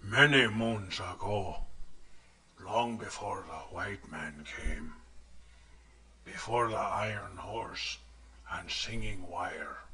Many moons ago, long before the white man came, before the iron horse and singing wire,